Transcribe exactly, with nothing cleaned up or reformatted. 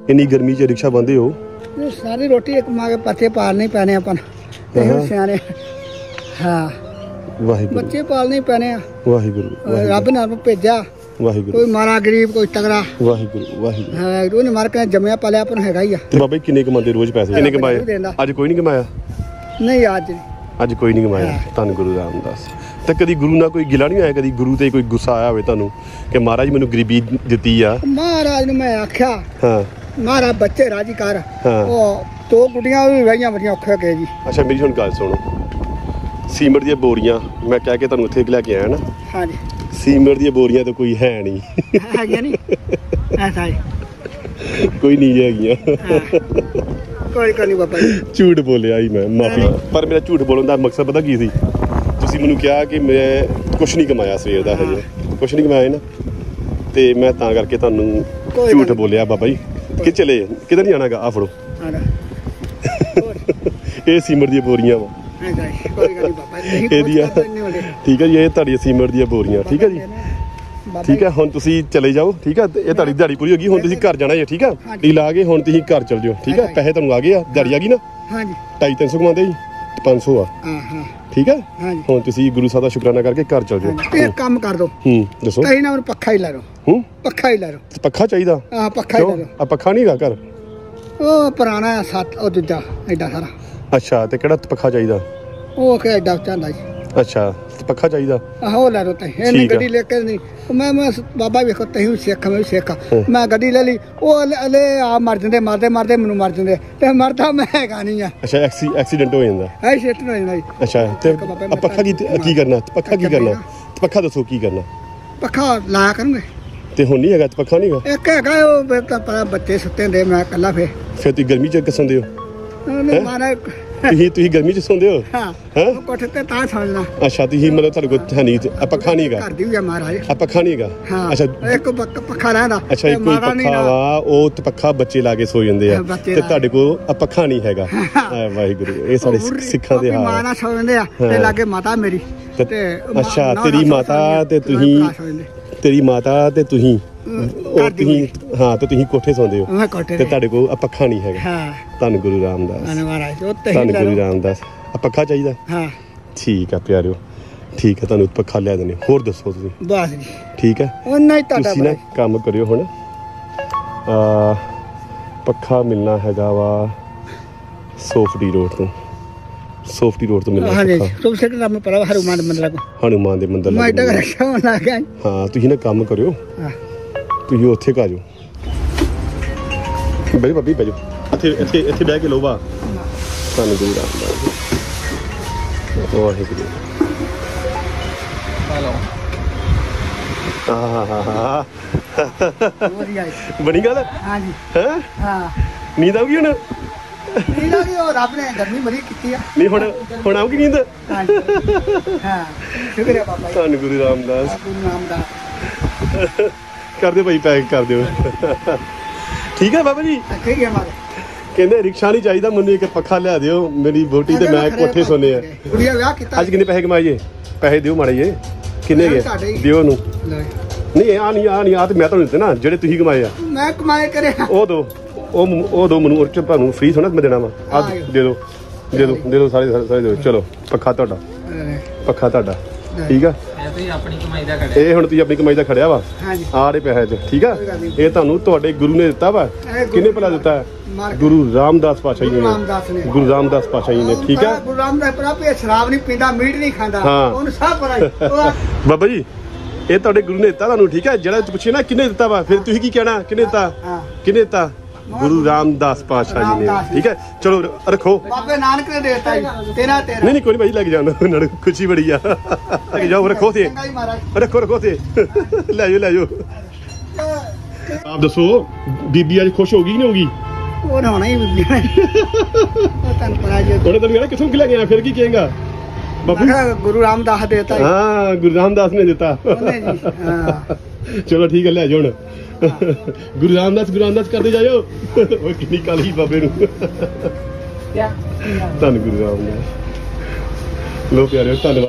इन्नी गर्मी च रिक्शा बंदे हो सारी रोटी एक माँ के पत्ते पालने पैने अपन सियाने हाँ वाहिगुरु बच्चे पालने पैने वाहिगुरु रब ने भेजा वाहिगुरु कोई मारा गरीब कोई तगड़ा वाहिगुरु वाहिगुरु हाँ रोज मार के जमया पालिया अपन हैगा ही ते बाबा किन्ने कमांदे रोज पैसे किन्ने कमाए अज कोई नहीं कमाया नहीं आज अज कोई नहीं कमाया धन गुरु रामदास ते कदी गुरु ना कोई गिला नहीं आया कदी गुरु ते कोई गुस्सा आया होवे तुहानू कि महाराज मैनू गरीबी दित्ती आ महाराज ने मैं आख्या हां महाराज बच्चे राजी कर हां ओ दो गुड़ियां भी वहियां बड़ियां औखे गए जी अच्छा मेरी हुण गल सुनो सीमेंट दी बोरियां मैं कह के तुहानू इत्थे लेके आया ना हां जी सीमेंट दी बोरियां तो कोई है नहीं है नहीं ऐसा ही कोई नहीं हैगियां कोई कोई नहीं बाबा झूठ बोलिया ही मैं माफी पर मेरा झूठ बोलने का मकसद पता की सी ਤੁਸੀਂ ਮੈਨੂੰ ਕਿਹਾ ਕਿ ਮੈਂ ਕੁਛ ਨਹੀਂ ਕਮਾਇਆ ਸਵੇਰ ਦਾ ਹਜੇ ਕੁਛ ਨਹੀਂ ਕਮਾਇਆ ਨਾ ਤੇ ਮੈਂ ਤਾਂ ਕਰਕੇ ਤੁਹਾਨੂੰ ਝੂਠ ਬੋਲਿਆ ਬਾਬਾ ਜੀ ਕਿ ਚਲੇ ਕਿਧਰ ਨਹੀਂ ਆਣਾਗਾ ਆ ਫੜੋ ਇਹ ਸੀਮਰ ਦੀਆਂ ਬੋਰੀਆਂ ਵਾ ਕੋਈ ਗੱਲ ਨਹੀਂ ਬਾਬਾ ਨਹੀਂ ਇਹਦੀਆਂ ਠੀਕ ਹੈ ਜੀ ਇਹ ਤੁਹਾਡੀ ਸੀਮਰ ਦੀਆਂ ਬੋਰੀਆਂ ਠੀਕ ਹੈ ਜੀ ਠੀਕ ਹੈ ਹੁਣ ਤੁਸੀਂ ਚਲੇ ਜਾਓ ਠੀਕ ਹੈ ਇਹ ਤੁਹਾਡੀ ਦਿਹਾੜੀ ਪੂਰੀ ਹੋ ਗਈ ਹੁਣ ਤੁਸੀਂ ਘਰ ਜਾਣਾ ਜੀ ਠੀਕ ਹੈ ਡੀ ਲਾ ਕੇ ਹੁਣ ਤੁਸੀਂ ਘਰ ਚਲ ਜਾਓ ਠੀਕ ਹੈ ਪੈਸੇ ਤੁਹਾਨੂੰ ਆ ਗਏ ਆ ਦਿਹਾੜੀ ਆ ਗਈ ਨਾ ਹਾਂਜੀ ਢਾਈ ਤਿੰਨ ਸੌ ਕਮਾਉਂਦੇ ਜੀ ਪੰਜ ਸੌ ਆ ਹਾਂ ਹਾਂ ठीक है हाँ तुसी गुरु साहब का शुक्राना करके घर चल जाओ एक काम कर दो हम्म दसो कहीं ना पक्खा ही ला लो हम्म पक्खा ही ला लो पक्खा चाहिए हां पक्खा ही ला लो आ पक्खा नहीं गा घर ओ पुराना है सात ओ दूजा एडा सारा अच्छा ते केड़ा पक्खा चाहिए ओ के एडा चंदा जी अच्छा पक्खा चाहिए आहो ला लो ते एनी गड्डी लेके नहीं मैं मैं बाबा वेखो तही सिख मैं सिख मैं गड्डी ले ली ओ ले आ मर जंदे मारदे मारदे मेनू मर जंदे ते मरदा मैं हैगा नहीं आ अच्छा एक्सीडेंट हो जांदा है एक्सीडेंट हो जांदा जी अच्छा ते पक्खा की की करना पक्खा की करना पक्खा दसो की करना पक्खा लाया करूंगे ते हुन नहीं हैगा पक्खा नहीं हैगा एक हैगा ओ पता बच्चे सुते दे मैं कल्ला फे फिर तुम गर्मी च कसंदे हो मारा ਤੁਸੀਂ ਤੁਸੀਂ ਗਰਮੀ ਚ ਸੌਂਦੇ ਹੋ ਹਾਂ ਹੈ ਕੋਠੇ ਤੇ ਤਾਂ ਸੌਂਦਾ ਅੱਛਾ ਤੁਸੀਂ ਮਤਲਬ ਤੁਹਾਡੇ ਕੋਲ ਹੈ ਨਹੀਂ ਆ ਪੱਖਾ ਨਹੀਂ ਹੈਗਾ ਘਰ ਦੀ ਵੀ ਆ ਮਹਾਰਾਜ ਆ ਪੱਖਾ ਨਹੀਂ ਹੈਗਾ ਅੱਛਾ ਇੱਕ ਪੱਖਾ ਰਹਿੰਦਾ ਅੱਛਾ ਇੱਕ ਪੱਖਾ ਵਾ ਉਹ ਤੇ ਪੱਖਾ ਬੱਚੇ ਲਾ ਕੇ ਸੋ ਜਾਂਦੇ ਆ ਤੇ ਤੁਹਾਡੇ ਕੋਲ ਆ ਪੱਖਾ ਨਹੀਂ ਹੈਗਾ ਵਾਹਿਗੁਰੂ ਇਹ ਸਾਡੇ ਸਿੱਖਾਂ ਦੇ ਹਾਲ ਮਾਂ ਨਾਲ ਸੌ ਜਾਂਦੇ ਆ ਤੇ ਲਾਗੇ ਮਾਤਾ ਮੇਰੀ ਤੇ ਅੱਛਾ ਤੇਰੀ ਮਾਤਾ ਤੇ ਤੁਸੀਂ ਤੇਰੀ ਮਾਤਾ ਤੇ ਤੁਸੀਂ ਉਹ ਤੁਸੀਂ ਹਾਂ ਤੇ ਤੁਸੀਂ ਕੋਠੇ ਸੌਂਦੇ ਹੋ ਤੇ ਤੁਹਾਡੇ ਕੋਲ ਆ ਪੱਖਾ ਨਹੀਂ ਹੈਗਾ ਹਾਂ ਧੰਨ ਗੁਰੂ ਰਾਮਦਾਸ ਮਹਾਰਾਜ ਉਹ ਤੇ ਧੰਨ ਗੁਰੂ ਰਾਮਦਾਸ ਆ ਪੱਖਾ ਚਾਹੀਦਾ ਹਾਂ ਠੀਕ ਆ ਪਿਆਰਿਓ ਠੀਕ ਹੈ ਤੁਹਾਨੂੰ ਪੱਖਾ ਲਿਆ ਦਿੰਦੇ ਹੋਰ ਦੱਸੋ ਤੁਸੀਂ ਬਸ ਜੀ ਠੀਕ ਹੈ ਉਹਨਾਂ ਹੀ ਤੁਹਾਡਾ ਤੁਸੀਂ ਨਾ ਕੰਮ ਕਰਿਓ ਹੁਣ ਆ ਪੱਖਾ ਮਿਲਣਾ ਹੈਗਾ ਵਾ ਸੋਫਟੀ ਰੋਡ ਤੋਂ ਸੋਫਟੀ ਰੋਡ ਤੋਂ ਮਿਲਣਾ ਹਾਂਜੀ ਤੁਮ ਸਿੱਖ ਨਾਮ ਪਰ ਹਨੂਮਾਨ ਦੇ ਮੰਦਰ ਕੋ ਹਨੂਮਾਨ ਦੇ ਮੰਦਰ ਮੈਂ ਇੱਡਾ ਰੱਖਿਆ ਹੋਣਾ ਗਿਆ ਹਾਂ ਤੁਸੀਂ ਨਾ ਕੰਮ ਕਰਿਓ ਹਾਂ ਤੁਸੀਂ ਉੱਥੇ ਕਾ ਜਾਓ ਬਈ ਬੱਬੀ ਬੈਜੋ ਇੱਥੇ ਇੱਥੇ ਇੱਥੇ ਬਹਿ ਕੇ ਲੋ ਬਾ ਸਾਨੂੰ ਗੁਰੂ ਰਾਮਦਾਸ ਵਾਹਿਗੁਰੂ ਹਲੋ ਆਹ ਵਧੀਆ ਬਣੀ ਗੱਲ ਹਾਂਜੀ ਹੈ ਹਾਂ ਨੀਂਦ ਆਉਗੀ ਹੁਣ ਨੀਂਦ ਆਉਗੀ ਉਹ ਰੱਬ ਨੇ ਗਰਮੀ ਬੜੀ ਕੀਤੀ ਆ ਨਹੀਂ ਹੁਣ ਹੁਣ ਆਉਗੀ ਨੀਂਦ ਹਾਂਜੀ ਹਾਂ ਸ਼ੁਕਰੀਆ ਬਾਬਾ ਜੀ ਧੰਨ ਗੁਰੂ ਰਾਮਦਾਸ ਗੁਰੂ ਰਾਮਦਾਸ ਕਰ ਦਿਓ ਭਾਈ ਪੈਕ ਕਰ ਦਿਓ ਠੀਕ ਹੈ ਬਾਬਾ ਜੀ ਠੀਕ ਹੈ ਮਾਰੇ ਕਹਿੰਦੇ ਰਿਕਸ਼ਾ ਨਹੀਂ ਚਾਹੀਦਾ ਮੈਨੂੰ ਇੱਕ ਪੱਖਾ ਲਿਆ ਦਿਓ ਮੇਰੀ ਵੋਟੀ ਤੇ ਮੈਂ ਕੋਠੇ ਸੋਨੇ ਆ ਕੁੜੀਆ ਵਿਆਹ ਕੀਤਾ ਅੱਜ ਕਿੰਨੇ ਪੈਸੇ ਕਮਾਏ ਜੇ ਪੈਸੇ ਦਿਓ ਮਾੜੇ ਜੇ ਕਿੰਨੇ ਗਏ ਦਿਓ ਉਹਨੂੰ ਨਹੀਂ ਆ ਨਹੀਂ ਆ ਨਹੀਂ ਆ ਤੇ ਮੈਂ ਤੁਹਾਨੂੰ ਦਿੱਤੇ ਨਾ ਜਿਹੜੇ ਤੁਸੀਂ ਕਮਾਏ ਆ ਮੈਂ ਕਮਾਏ ਕਰੇ ਉਹ ਦੋ ਉਹ ਉਹ ਦੋ ਮੈਨੂੰ ਉੱਚ ਤੁਹਾਨੂੰ ਫ੍ਰੀ ਥੋੜਾ ਮੈਂ ਦੇਣਾ ਵਾ ਆ ਦੇ ਦਿਓ ਦੇ ਦਿਓ ਦੇ ਦਿਓ ਸਾਰੇ ਸਾਰੇ ਦਿਓ ਚਲੋ ਪੱਖਾ ਤੁਹਾਡਾ ਪੱਖਾ ਤੁਹਾਡਾ ਠੀਕ ਆ ਤੁਸੀਂ ਆਪਣੀ ਕਮਾਈ ਦਾ ਖੜਿਆ ਇਹ ਹੁਣ ਤੁਸੀਂ ਆਪਣੀ ਕਮਾਈ ਦਾ ਖੜਿਆ ਵਾ ਹਾਂਜੀ ਆ ਰਹੇ ਪੈਸੇ ਚ ਠੀਕ ਆ ਇਹ ਤੁਹਾਨੂੰ ਤੁਹਾਡੇ ਗੁਰੂ ਨੇ ਦਿੱਤਾ ਵਾ ਕਿਹਨੇ ਭਲਾ ਦਿੱਤਾ ਗੁਰੂ ਰਾਮਦਾਸ ਪਾਤਸ਼ਾਹ ਜੀ ਨੇ ਗੁਰੂ ਰਾਮਦਾਸ ਪਾਤਸ਼ਾਹ ਜੀ ਨੇ ਠੀਕ ਆ ਗੁਰੂ ਰਾਮਦਾਸ ਪ੍ਰਭੂ ਸ਼ਰਾਬ ਨਹੀਂ ਪੀਂਦਾ ਮੀਟ ਨਹੀਂ ਖਾਂਦਾ ਉਹਨੂੰ ਸਭ ਪਤਾ ਬਾਬਾ ਜੀ ਇਹ ਤੁਹਾਡੇ ਗੁਰੂ ਨੇ ਦਿੱਤਾ ਤੁਹਾਨੂੰ ਠੀਕ ਹੈ ਜਿਹੜਾ ਪੁੱਛੇ ਨਾ ਕਿਹਨੇ ਦਿੱਤਾ ਵਾ ਫਿਰ ਤੁਸੀਂ ਕੀ ਕਹਿਣਾ ਕਿਹਨੇ ਦਿੱਤਾ ਕਿਹਨੇ ਦਿੱਤਾ ਗੁਰੂ ਰਾਮਦਾਸ ਪਾਤਸ਼ਾਹ ਜੀ ਨੇ ਠੀਕ ਹੈ ਚਲੋ ਰੱਖੋ ਬਾਬੇ ਨਾਨਕ ਨੇ ਦੇਤਾ ਜੀ ਤੇਰਾ ਤੇਰਾ ਨਹੀਂ ਨਹੀਂ ਕੋਈ ਭਾਈ ਲੈ ਕੇ ਜਾਣਾ ਨਾਲ ਖੁਸ਼ੀ ਬੜੀ ਆ ਲੈ ਕੇ ਜਾਓ ਰੱਖੋ ਤੇ ਰੱਖੋ ਰੱਖੋ ਤੇ ਲੈ ਜਾਓ ਲੈ ਜਾਓ ਆਪ ਦੱਸੋ ਬੀਬੀ ਅੱਜ ਖੁਸ਼ ਹੋ ਗਈ ਨਹੀਂ ਹੋਗੀ ਉਹ ਹੋਣਾ ਹੀ ਬੀਬੀ ਉਹ ਤਨ ਪਰਾ ਜੀ ਉਹਨੇ ਤਾਂ ਕਿਹਾ ਕਿਥੋਂ ਕਿ ਲੈ ਗਿਆ ਫਿਰ ਕੀ ਕਹੇਗਾ ਬਾਬੂ ਗੁਰੂ ਰਾਮਦਾਸ ਦੇਤਾ ਹਾਂ ਗੁਰੂ ਰਾਮਦਾਸ ਨੇ ਦਿੱਤਾ ਉਹਨੇ ਜੀ ਹਾਂ ਚਲੋ ਠੀਕ ਹੈ ਲੈ ਜਾਓ ਹੁਣ ਗੁਰੂ ਰਾਮਦਾਸ ਗੁਰੂ ਰਾਮਦਾਸ ਕਰਦੇ ਜਾਇਓ ਉਹ ਕਿੰਨੀ ਕਾਲੀ ਬਾਬੇ ਨੂੰ ਧੰਨ ਗੁਰੂ ਰਾਮਦਾਸ ਲੋ ਪਿਆਰਿਓ ਧੰਨਵਾਦ।